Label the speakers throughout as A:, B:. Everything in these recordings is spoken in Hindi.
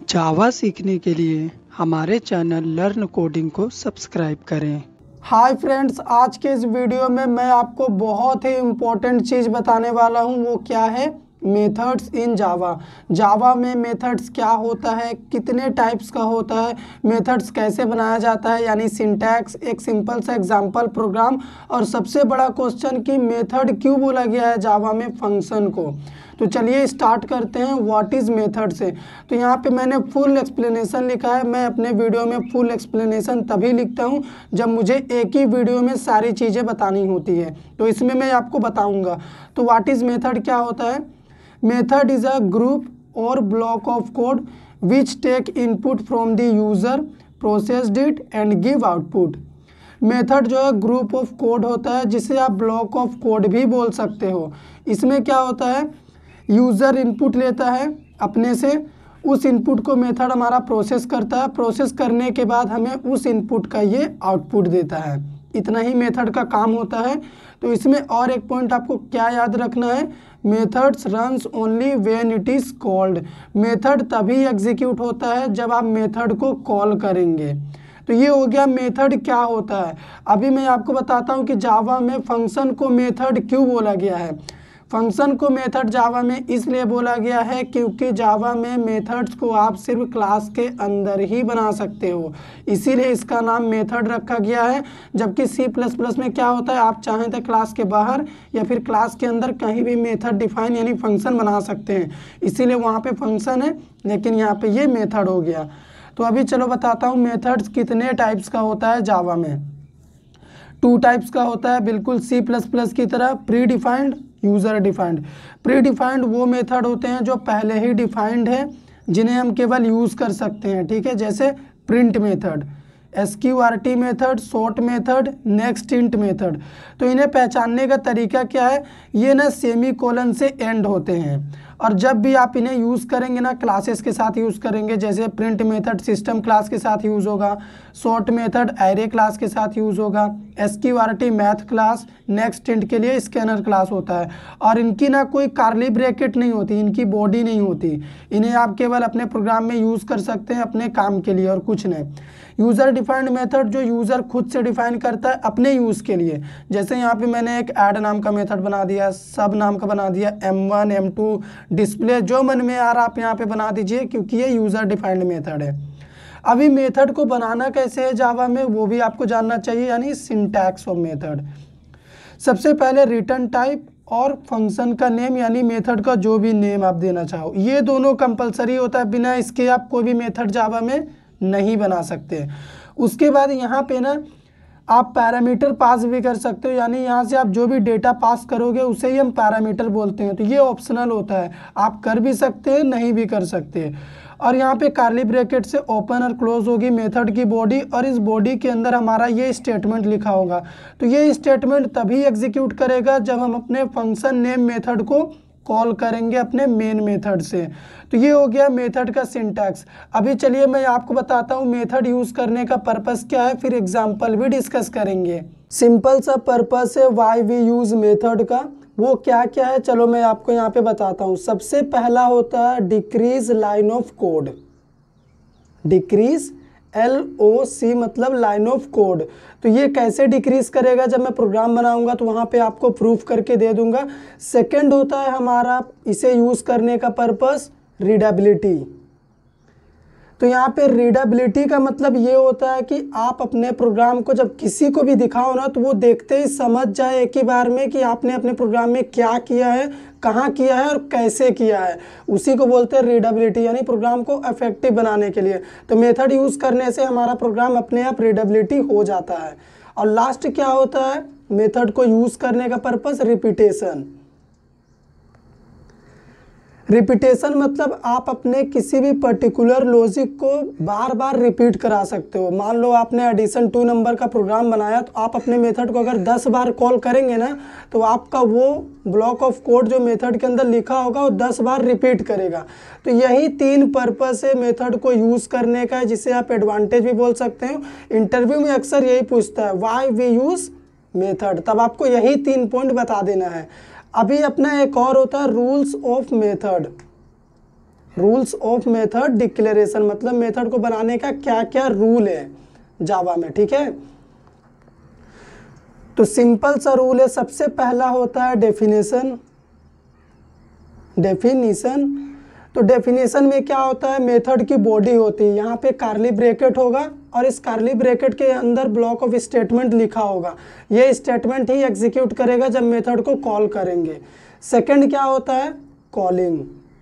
A: जावा सीखने के लिए हमारे चैनल लर्न कोडिंग को सब्सक्राइब करें।
B: हाय फ्रेंड्स, आज के इस वीडियो में मैं आपको बहुत ही इम्पोर्टेंट चीज़ बताने वाला हूँ। वो क्या है? मेथड्स इन जावा। जावा में मेथड्स क्या होता है, कितने टाइप्स का होता है, मेथड्स कैसे बनाया जाता है, यानी सिंटैक्स, एक सिंपल सा एग्जांपल प्रोग्राम, और सबसे बड़ा क्वेश्चन कि मेथड क्यों बोला गया है जावा में फंक्शन को। तो चलिए स्टार्ट करते हैं। व्हाट इज़ मेथड से। तो यहाँ पे मैंने फुल एक्सप्लेनेशन लिखा है। मैं अपने वीडियो में फुल एक्सप्लेनेशन तभी लिखता हूँ जब मुझे एक ही वीडियो में सारी चीज़ें बतानी होती है, तो इसमें मैं आपको बताऊँगा। तो व्हाट इज़ मेथड क्या होता है? मेथड इज़ अ ग्रुप और block of code which take input from the user, processed it and give output. Method जो है ग्रुप ऑफ कोड होता है, जिसे आप ब्लॉक ऑफ कोड भी बोल सकते हो। इसमें क्या होता है, यूज़र इनपुट लेता है अपने से, उस इनपुट को मेथड हमारा प्रोसेस करता है, प्रोसेस करने के बाद हमें उस इनपुट का ये आउटपुट देता है। इतना ही मेथड का काम होता है। तो इसमें और एक पॉइंट आपको क्या याद रखना है, methods runs only when it is called. Method तभी एग्जीक्यूट होता है जब आप मेथड को कॉल करेंगे। तो ये हो गया मेथड क्या होता है। अभी मैं आपको बताता हूँ कि जावा में फंक्शन को मेथड क्यों बोला गया है। फंक्शन को मेथड जावा में इसलिए बोला गया है क्योंकि जावा में मेथड्स को आप सिर्फ क्लास के अंदर ही बना सकते हो, इसीलिए इसका नाम मेथड रखा गया है। जबकि C++ में क्या होता है, आप चाहें तो क्लास के बाहर या फिर क्लास के अंदर कहीं भी मेथड डिफाइन यानी फंक्शन बना सकते हैं, इसीलिए वहाँ पे फंक्शन है, लेकिन यहाँ पे ये मेथड हो गया। तो अभी चलो बताता हूँ मेथड्स कितने टाइप्स का होता है जावा में। 2 टाइप्स का होता है, बिल्कुल C++ की तरह, pre defined, user defined. Pre defined वो मेथड होते हैं जो पहले ही डिफाइंड है, जिन्हें हम केवल यूज़ कर सकते हैं, ठीक है। जैसे print method, SQRT method, sort method, next int method. तो इन्हें पहचानने का तरीका क्या है, ये ना सेमी कोलन से एंड होते हैं, और जब भी आप इन्हें यूज़ करेंगे ना क्लासेस के साथ यूज़ करेंगे। जैसे प्रिंट मेथड सिस्टम क्लास के साथ यूज़ होगा, सॉर्ट मेथड एरे क्लास के साथ यूज़ होगा, SQRT math class, next int के लिए स्कैनर क्लास होता है। और इनकी ना कोई कार्ली ब्रैकेट नहीं होती, इनकी बॉडी नहीं होती, इन्हें आप केवल अपने प्रोग्राम में यूज़ कर सकते हैं अपने काम के लिए और कुछ नहीं। यूज़र डिफाइंड मेथड जो यूज़र खुद से डिफाइन करता है अपने यूज़ के लिए। जैसे यहाँ पे मैंने एक ऐड नाम का मेथड बना दिया, सब नाम का बना दिया, M1 M2 डिस्प्ले, जो मन में आ रहा आप यहाँ पे बना दीजिए, क्योंकि ये यूज़र डिफाइंड मेथड है। अभी मेथड को बनाना कैसे है जावा में, वो भी आपको जानना चाहिए, यानी सिंटैक्स ऑफ मेथड। सबसे पहले रिटर्न टाइप और फंक्शन का नेम, यानी मेथड का जो भी नेम आप देना चाहो, ये दोनों कंपलसरी होता है, बिना इसके आप कोई भी मेथड जावा में नहीं बना सकते। उसके बाद यहाँ पे ना आप पैरामीटर पास भी कर सकते हो, यानी यहाँ से आप जो भी डेटा पास करोगे उसे ही हम पैरामीटर बोलते हैं। तो ये ऑप्शनल होता है, आप कर भी सकते हैं, नहीं भी कर सकते। और यहाँ पे कार्ली ब्रैकेट से ओपन और क्लोज होगी मेथड की बॉडी, और इस बॉडी के अंदर हमारा ये स्टेटमेंट लिखा होगा। तो ये स्टेटमेंट तभी एग्जीक्यूट करेगा जब हम अपने फंक्शन नेम मेथड को कॉल करेंगे अपने मेन मेथड से। तो ये हो गया मेथड का सिंटैक्स। अभी चलिए मैं आपको बताता हूँ मेथड यूज़ करने का पर्पस क्या है, फिर एग्जाम्पल भी डिस्कस करेंगे। सिंपल सा पर्पस है वाई वी यूज़ मेथड का, वो क्या क्या है चलो मैं आपको यहाँ पे बताता हूँ। सबसे पहला होता है decrease line of code. Decrease LOC मतलब लाइन ऑफ कोड। तो ये कैसे डिक्रीज करेगा, जब मैं प्रोग्राम बनाऊंगा तो वहाँ पे आपको प्रूफ करके दे दूंगा। सेकंड होता है हमारा इसे यूज़ करने का पर्पस रीडेबिलिटी। तो यहाँ पे रीडेबिलिटी का मतलब ये होता है कि आप अपने प्रोग्राम को जब किसी को भी दिखाओ ना, तो वो देखते ही समझ जाए एक ही बार में कि आपने अपने प्रोग्राम में क्या किया है, कहाँ किया है और कैसे किया है। उसी को बोलते हैं रीडेबिलिटी, यानी प्रोग्राम को इफेक्टिव बनाने के लिए। तो मेथड यूज़ करने से हमारा प्रोग्राम अपने आप रीडेबिलिटी हो जाता है। और लास्ट क्या होता है मेथड को यूज़ करने का पर्पस, रिपीटेशन। रिपीटेशन मतलब आप अपने किसी भी पर्टिकुलर लॉजिक को बार बार रिपीट करा सकते हो। मान लो आपने एडिशन 2 नंबर का प्रोग्राम बनाया, तो आप अपने मेथड को अगर 10 बार कॉल करेंगे ना, तो आपका वो ब्लॉक ऑफ कोड जो मेथड के अंदर लिखा होगा वो 10 बार रिपीट करेगा। तो यही 3 पर्पस है मेथड को यूज़ करने का, जिसे आप एडवांटेज भी बोल सकते हो। इंटरव्यू में अक्सर यही पूछता है वाई वी यूज़ मेथड, तब आपको यही 3 पॉइंट बता देना है। अभी अपना एक और होता है rules of method. Rules of method declaration, मतलब मेथड को बनाने का क्या क्या रूल है जावा में, ठीक है। तो सिंपल सा रूल है, सबसे पहला होता है डेफिनेशन। तो डेफिनेशन में क्या होता है, मेथड की बॉडी होती है, यहाँ पे कार्ली ब्रैकेट होगा और इस कार्ली ब्रैकेट के अंदर ब्लॉक ऑफ स्टेटमेंट लिखा होगा। ये स्टेटमेंट ही एग्जीक्यूट करेगा जब मेथड को कॉल करेंगे। सेकंड क्या होता है, कॉलिंग।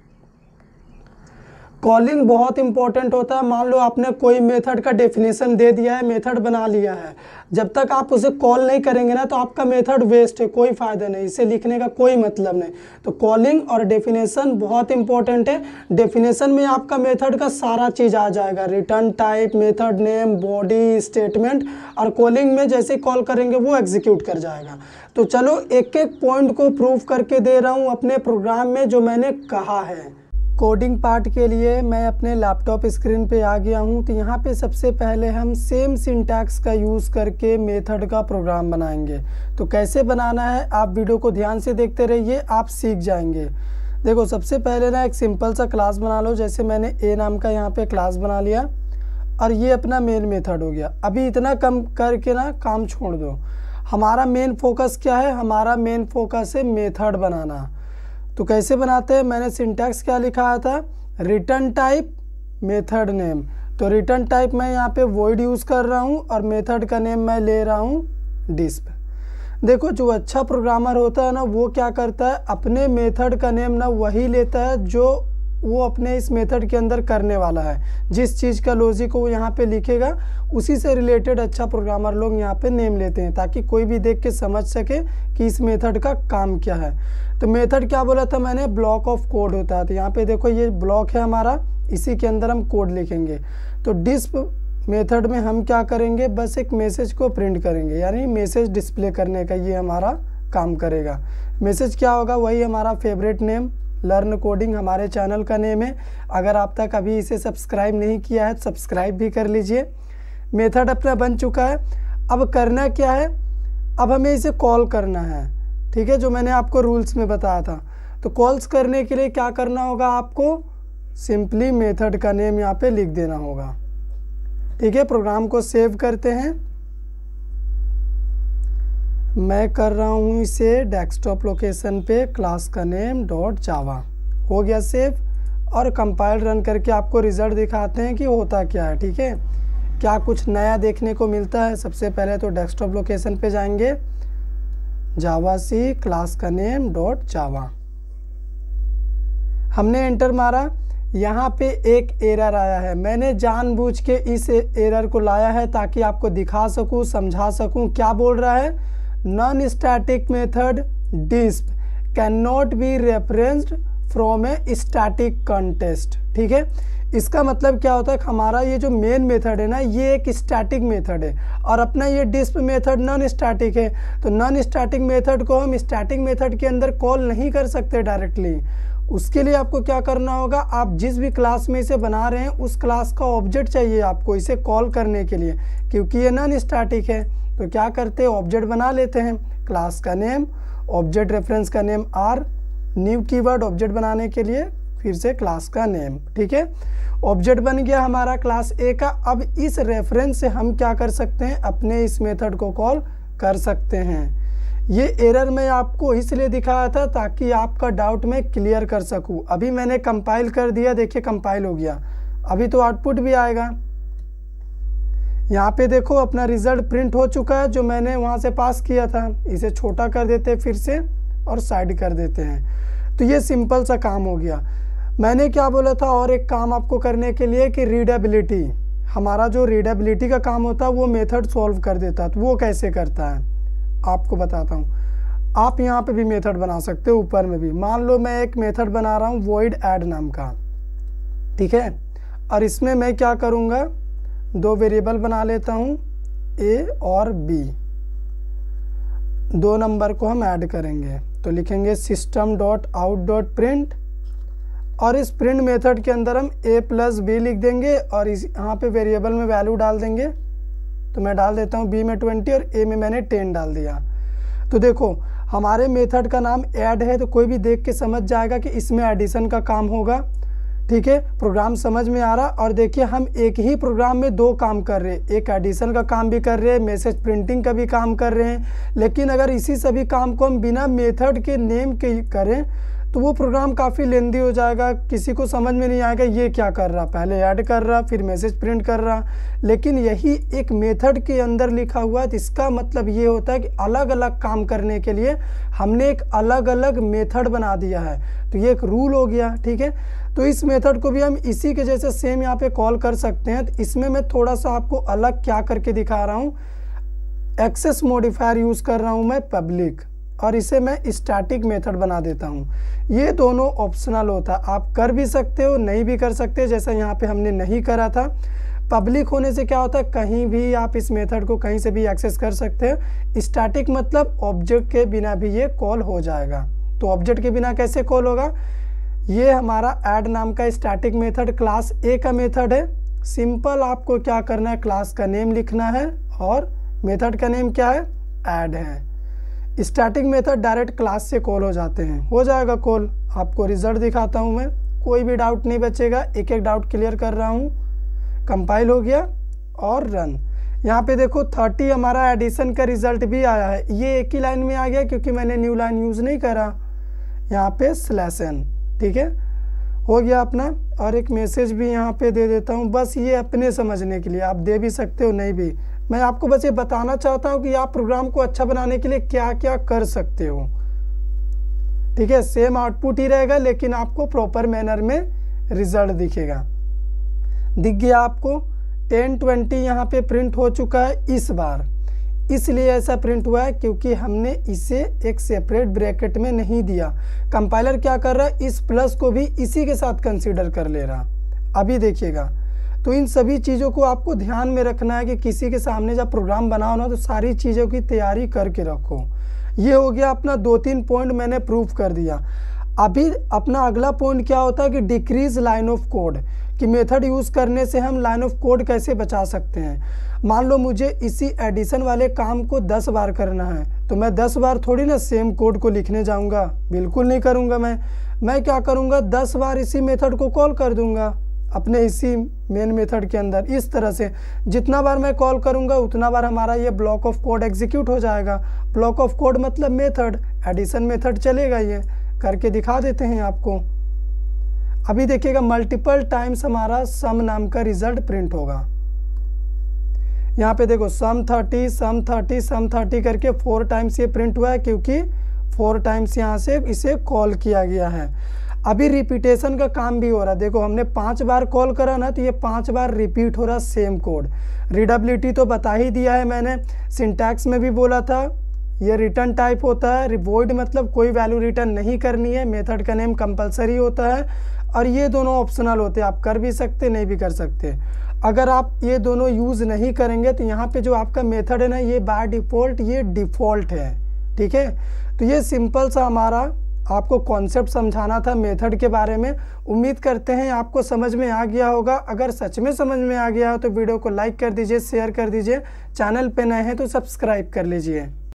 B: कॉलिंग बहुत इंपॉर्टेंट होता है। मान लो आपने कोई मेथड का डेफिनेशन दे दिया है, मेथड बना लिया है, जब तक आप उसे कॉल नहीं करेंगे ना तो आपका मेथड वेस्ट है, कोई फ़ायदा नहीं, इसे लिखने का कोई मतलब नहीं। तो कॉलिंग और डेफिनेशन बहुत इंपॉर्टेंट है। डेफिनेशन में आपका मेथड का सारा चीज़ आ जाएगा, return type, method name, body, statement, और कॉलिंग में जैसे कॉल करेंगे वो एग्जीक्यूट कर जाएगा। तो चलो एक एक पॉइंट को प्रूव करके दे रहा हूँ अपने प्रोग्राम में जो मैंने कहा है। कोडिंग पार्ट के लिए मैं अपने लैपटॉप स्क्रीन पे आ गया हूँ। तो यहाँ पे सबसे पहले हम सेम सिंटैक्स का यूज़ करके मेथड का प्रोग्राम बनाएंगे। तो कैसे बनाना है आप वीडियो को ध्यान से देखते रहिए, आप सीख जाएंगे। देखो सबसे पहले ना एक सिंपल सा क्लास बना लो, जैसे मैंने ए नाम का यहाँ पे क्लास बना लिया और ये अपना मेन मेथड हो गया। अभी इतना कम करके ना काम छोड़ दो। हमारा मेन फोकस क्या है, हमारा मेन फोकस है मेथड बनाना। तो कैसे बनाते हैं, मैंने सिंटैक्स क्या लिखा था, रिटर्न टाइप मेथड नेम। तो रिटर्न टाइप मैं यहाँ पे वॉइड यूज़ कर रहा हूँ और मेथड का नेम मैं ले रहा हूँ डिस्प। देखो जो अच्छा प्रोग्रामर होता है ना वो क्या करता है, अपने मेथड का नेम ना वही लेता है जो वो अपने इस मेथड के अंदर करने वाला है। जिस चीज़ का लॉजिक को वो यहाँ पे लिखेगा उसी से रिलेटेड अच्छा प्रोग्रामर लोग यहाँ पे नेम लेते हैं, ताकि कोई भी देख के समझ सके कि इस मेथड का काम क्या है। तो मेथड क्या बोला था मैंने, ब्लॉक ऑफ कोड होता है। तो यहाँ पे देखो ये ब्लॉक है हमारा, इसी के अंदर हम कोड लिखेंगे। तो डिस्प मेथड में हम क्या करेंगे, बस एक मैसेज को प्रिंट करेंगे, यानी मैसेज डिस्प्ले करने का ये हमारा काम करेगा। मैसेज क्या होगा, वही हमारा फेवरेट नेम लर्न कोडिंग हमारे चैनल का नेम है। अगर आप तक अभी इसे सब्सक्राइब नहीं किया है तो सब्सक्राइब भी कर लीजिए। मेथड अपना बन चुका है। अब करना क्या है, अब हमें इसे कॉल करना है, ठीक है, जो मैंने आपको रूल्स में बताया था। तो कॉल्स करने के लिए क्या करना होगा, आपको सिंपली मेथड का नेम यहाँ पे लिख देना होगा, ठीक है। प्रोग्राम को सेव करते हैं। मैं कर रहा हूँ इसे डेस्कटॉप लोकेशन पे, क्लास का नेम .java हो गया सेव। और कंपाइल रन करके आपको रिज़ल्ट दिखाते हैं कि होता क्या है, ठीक है, क्या कुछ नया देखने को मिलता है। सबसे पहले तो डेस्कटॉप लोकेशन पे जाएंगे, जावासी क्लास का नेम .java, हमने एंटर मारा। यहाँ पे एक एरर आया है, मैंने जानबूझ के इस एरर को लाया है ताकि आपको दिखा सकूँ, समझा सकूँ। क्या बोल रहा है, non static method disp can not be referenced from a static context, ठीक है। इसका मतलब क्या होता है, हमारा ये जो मेन मेथड है ना ये एक स्टैटिक मेथड है और अपना ये डिस्प मेथड नॉन स्टैटिक है। तो नॉन स्टैटिक मेथड को हम स्टैटिक मेथड के अंदर कॉल नहीं कर सकते डायरेक्टली। उसके लिए आपको क्या करना होगा, आप जिस भी क्लास में इसे बना रहे हैं उस क्लास का ऑब्जेक्ट चाहिए आपको इसे कॉल करने के लिए, क्योंकि ये नॉन स्टैटिक है। तो क्या करते हैं, ऑब्जेक्ट बना लेते हैं, क्लास का नेम, ऑब्जेक्ट रेफरेंस का name r, new keyword object बनाने के लिए फिर से क्लास का नेम, ठीक है। ऑब्जेक्ट बन गया हमारा क्लास ए का। अब इस रेफरेंस से हम क्या कर सकते हैं, अपने इस मेथड को कॉल कर सकते हैं। ये एरर मैं आपको इसलिए दिखाया था ताकि आपका डाउट मैं क्लियर कर सकूं। अभी मैंने कंपाइल कर दिया, देखिए कंपाइल हो गया। अभी तो आउटपुट भी आएगा। यहाँ पे देखो अपना रिजल्ट प्रिंट हो चुका है जो मैंने वहाँ से पास किया था। इसे छोटा कर देते हैं फिर से और साइड कर देते हैं। तो ये सिंपल सा काम हो गया। मैंने क्या बोला था, और एक काम आपको करने के लिए कि रीडेबिलिटी, हमारा जो रीडेबिलिटी का काम होता है वो मेथड सॉल्व कर देता है। तो वो कैसे करता है आपको बताता हूँ। आप यहाँ पे भी मेथड बना सकते हो, ऊपर में भी। मान लो मैं एक मेथड बना रहा हूँ वॉइड ऐड नाम का, ठीक है, और इसमें मैं क्या करूँगा, दो वेरिएबल बना लेता हूँ ए और बी, दो नंबर को हम ऐड करेंगे। तो लिखेंगे system.out.print और इस प्रिंट मेथड के अंदर हम a प्लस बी लिख देंगे और इस यहाँ पे वेरिएबल में वैल्यू डाल देंगे। तो मैं डाल देता हूँ b में 20 और a में मैंने 10 डाल दिया। तो देखो हमारे मेथड का नाम ऐड है, तो कोई भी देख के समझ जाएगा कि इसमें एडिशन का काम होगा, ठीक है, प्रोग्राम समझ में आ रहा। और देखिए हम एक ही प्रोग्राम में दो काम कर रहे हैं, एक एडिशन का काम भी कर रहे हैं, मैसेज प्रिंटिंग का भी काम कर रहे हैं। लेकिन अगर इसी सभी काम को हम बिना मेथड के नेम के करें तो वो प्रोग्राम काफ़ी लेंदी हो जाएगा, किसी को समझ में नहीं आएगा ये क्या कर रहा, पहले ऐड कर रहा फिर मैसेज प्रिंट कर रहा। लेकिन यही एक मेथड के अंदर लिखा हुआ है, तो इसका मतलब ये होता है कि अलग अलग काम करने के लिए हमने एक अलग अलग मेथड बना दिया है, तो ये एक रूल हो गया। ठीक है, तो इस मेथड को भी हम इसी के जैसे सेम यहाँ पे कॉल कर सकते हैं। तो इसमें मैं थोड़ा सा आपको अलग क्या करके दिखा रहा हूँ, एक्सेस मॉडिफायर यूज़ कर रहा हूँ मैं पब्लिक, और इसे मैं स्टैटिक मेथड बना देता हूँ। ये दोनों ऑप्शनल होता है, आप कर भी सकते हो नहीं भी कर सकते, जैसा यहाँ पे हमने नहीं करा था। पब्लिक होने से क्या होता है, कहीं भी आप इस मेथड को कहीं से भी एक्सेस कर सकते हो। स्टैटिक मतलब ऑब्जेक्ट के बिना भी ये कॉल हो जाएगा। तो ऑब्जेक्ट के बिना कैसे कॉल होगा, ये हमारा ऐड नाम का स्टैटिक मेथड क्लास ए का मेथड है। सिंपल आपको क्या करना है, क्लास का नेम लिखना है और मेथड का नेम क्या है, ऐड है। स्टैटिक मेथड डायरेक्ट क्लास से कॉल हो जाते हैं, हो जाएगा कॉल। आपको रिजल्ट दिखाता हूँ मैं, कोई भी डाउट नहीं बचेगा, एक एक डाउट क्लियर कर रहा हूँ। कंपाइल हो गया और रन। यहाँ पे देखो 30 हमारा एडिशन का रिजल्ट भी आया है, ये एक ही लाइन में आ गया क्योंकि मैंने न्यू लाइन यूज़ नहीं करा। यहाँ पे /n, ठीक है, हो गया अपना। और एक मैसेज भी यहाँ पे दे देता हूँ, बस ये अपने समझने के लिए, आप दे भी सकते हो नहीं भी। मैं आपको बस ये बताना चाहता हूँ कि आप प्रोग्राम को अच्छा बनाने के लिए क्या क्या कर सकते हो। ठीक है, सेम आउटपुट ही रहेगा लेकिन आपको प्रॉपर मैनर में रिजल्ट दिखेगा। दिख गया आपको 1020 यहाँ पे प्रिंट हो चुका है इस बार, इसलिए ऐसा प्रिंट हुआ है क्योंकि हमने इसे एक सेपरेट ब्रैकेट में नहीं दिया। कंपाइलर क्या कर रहा है, इस प्लस को भी इसी के साथ कंसीडर कर ले रहा। अभी देखिएगा, तो इन सभी चीज़ों को आपको ध्यान में रखना है कि किसी के सामने जब प्रोग्राम बनाओ ना तो सारी चीज़ों की तैयारी करके रखो। ये हो गया अपना 2-3 पॉइंट मैंने प्रूफ कर दिया। अभी अपना अगला पॉइंट क्या होता है कि डिक्रीज लाइन ऑफ कोड, कि मेथड यूज़ करने से हम लाइन ऑफ कोड कैसे बचा सकते हैं। मान लो मुझे इसी एडिशन वाले काम को 10 बार करना है, तो मैं 10 बार थोड़ी ना सेम कोड को लिखने जाऊंगा, बिल्कुल नहीं करूंगा। मैं क्या करूंगा, 10 बार इसी मेथड को कॉल कर दूंगा अपने इसी मेन मेथड के अंदर। इस तरह से जितना बार मैं कॉल करूंगा उतना बार हमारा ये ब्लॉक ऑफ कोड एग्जीक्यूट हो जाएगा। ब्लॉक ऑफ कोड मतलब मेथड, एडिशन मेथड चलेगा। ये करके दिखा देते हैं आपको। अभी देखिएगा मल्टीपल टाइम्स हमारा सम नाम का रिजल्ट प्रिंट होगा। यहाँ पे देखो सम 30 करके 4 टाइम्स ये प्रिंट हुआ है क्योंकि 4 टाइम्स यहाँ से इसे कॉल किया गया है। अभी रिपीटेशन का काम भी हो रहा है। देखो हमने 5 बार कॉल करा ना, तो ये 5 बार रिपीट हो रहा सेम कोड। रीडेबिलिटी तो बता ही दिया है मैंने, सिंटैक्स में भी बोला था। ये रिटर्न टाइप होता है, वॉइड मतलब कोई वैल्यू रिटर्न नहीं करनी है। मेथड का नेम कंपलसरी होता है और ये दोनों ऑप्शनल होते हैं, आप कर भी सकते नहीं भी कर सकते। अगर आप ये दोनों यूज़ नहीं करेंगे तो यहाँ पे जो आपका मेथड है ना, ये बाय डिफ़ॉल्ट ये डिफ़ॉल्ट है। ठीक है, तो ये सिंपल सा हमारा आपको कॉन्सेप्ट समझाना था मेथड के बारे में। उम्मीद करते हैं आपको समझ में आ गया होगा। अगर सच में समझ में आ गया हो तो वीडियो को लाइक कर दीजिए, शेयर कर दीजिए। चैनल पे नए हैं तो सब्सक्राइब कर लीजिए।